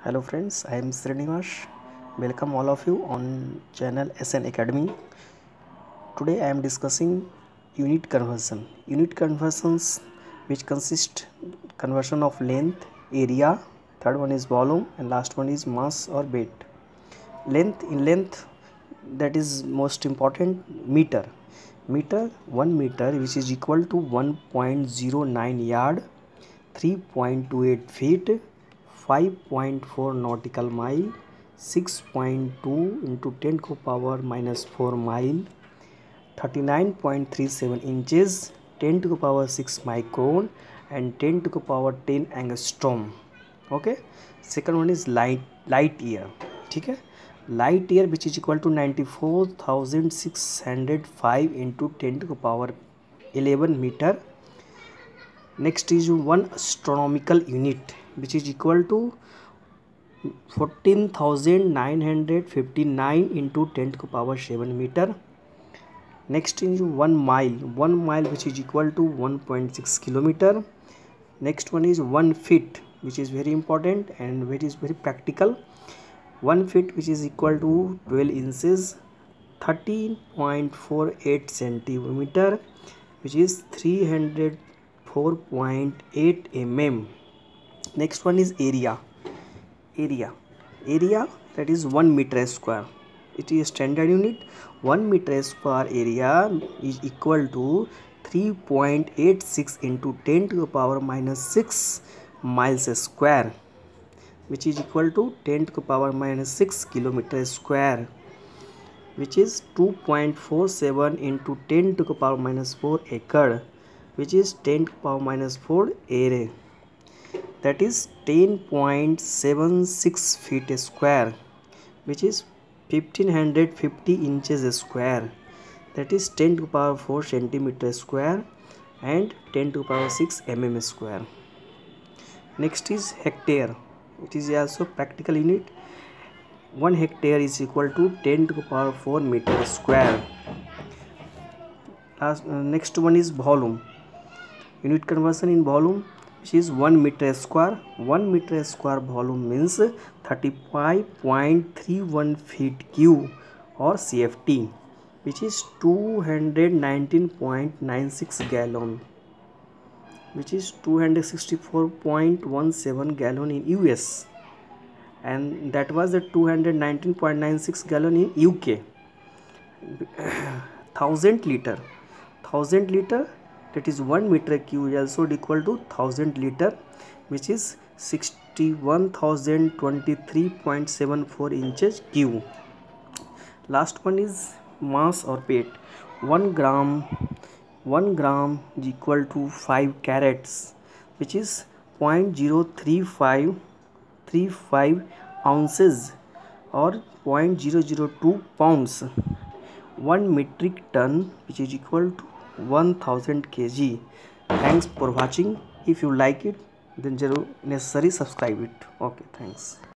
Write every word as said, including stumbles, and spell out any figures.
Hello friends, I am Srinivas. Welcome all of you on channel S N Academy. Today I am discussing unit conversion. Unit conversions which consist conversion of length, area, third one is volume, and last one is mass or weight. Length in length, that is most important, meter. Meter, one meter which is equal to one point zero nine yard, three point two eight feet, five point four nautical mile, six point two into ten to the power minus four mile, thirty-nine point three seven inches, ten to the power six micron, and ten to the power ten angstrom. Okay, second one is light light year. ठीक है, light year which is equal to ninety-four thousand six hundred five into ten to the power eleven meter. Next is one astronomical unit which is equal to fourteen thousand nine hundred fifty-nine into ten to the power seven meter. Next is one mile, one mile which is equal to one point six kilometer. Next one is one feet, which is very important and which is very practical. One feet which is equal to twelve inches, thirteen point four eight centimeter, which is three hundred four point eight millimeters. Next one is area. Area. Area that is one meter square. It is standard unit. one meter square area is equal to three point eight six into ten to the power minus six miles square, which is equal to ten to the power minus six kilometers square, which is two point four seven into ten to the power minus four acre, which is ten to the power minus four area, that is ten point seven six feet square, which is fifteen fifty inches square, that is ten to the power four centimeter square and ten to the power six millimeter square. Next is hectare. It is also practical unit. One hectare is equal to ten to the power four meter square. Last, uh, next one is volume. Unit conversion in volume, which is one meter square. one meter square volume means thirty-five point three one feet cube or C F T, which is two hundred nineteen point nine six gallon, which is two hundred sixty-four point one seven gallon in U S, and that was the two hundred nineteen point nine six gallon in U K. Thousand liter, thousand liter, that is one meter cube is also equal to thousand liter, which is sixty-one thousand twenty-three point seven four inches cube. Last one is mass or weight. One gram, one gram is equal to five carats, which is zero point zero three five three five ounces or zero point zero zero two pounds. One metric ton, which is equal to one thousand kilograms. Thanks for watching. If you like it, then necessary subscribe it. Okay, thanks.